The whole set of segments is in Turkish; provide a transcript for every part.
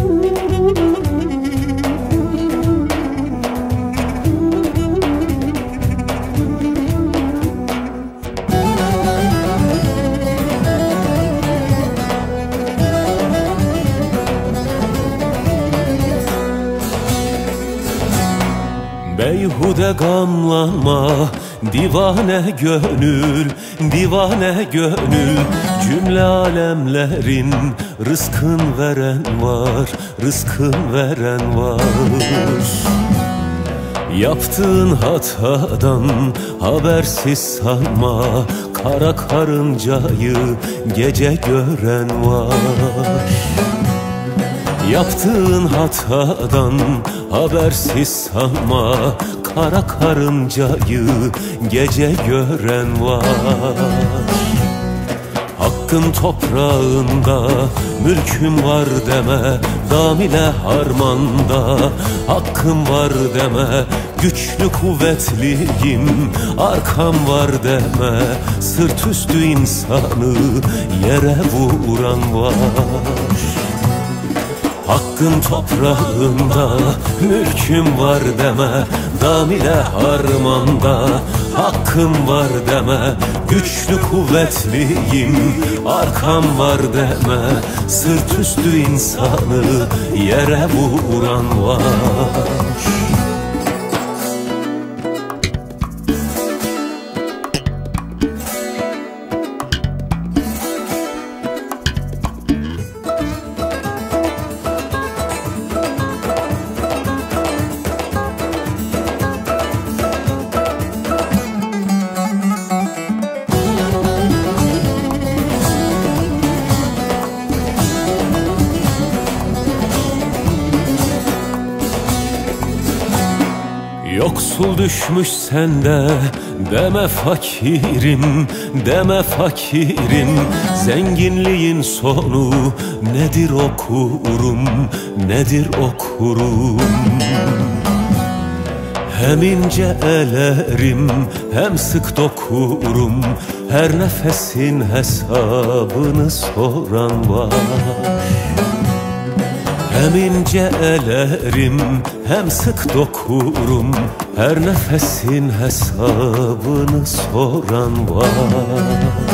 Beyhude gamlanma divane gönül, divane gönül. Cümle alemlerin rızkın veren var, rızkın veren var. Yaptığın hatadan habersiz sanma, kara karıncayı gece gören var. Yaptığın hatadan habersiz sanma, kara karıncayı gece gören var. Hakkın toprağında mülküm var deme, dam ile harmanda hakkım var deme. Güçlü kuvvetliyim, arkam var deme. Sırt üstü insanı yere vuran var. Hakkın toprağında mülküm var deme, dam ile harmanda hakkım var deme. Güçlü kuvvetliyim, arkam var deme. Sırt üstü insanı yere vuran var. Yoksul düşmüş sende deme fakirim, deme fakirim. Zenginliğin sonu nedir okurum, nedir okurum. Hem ince elerim hem sık dokurum. Her nefesin hesabını soran var. Hem ince elerim hem sık dokurum. Her nefesin hesabını soran var.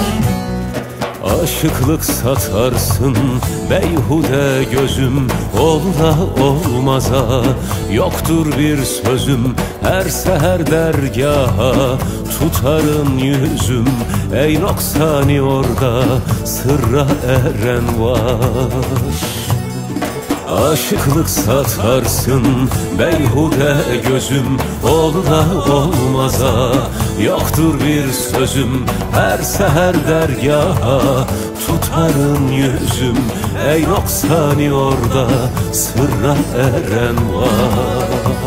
Aşıklık satarsın beyhude gözüm, olda olmaza yoktur bir sözüm. Her seher dergaha tutarım yüzüm. Ey noksani orada sırra eren var. Aşıklık satarsın beyhude gözüm, olda olmaza yoktur bir sözüm. Her seher dergaha tutarım yüzüm. Ey noksani orada sırra eren var.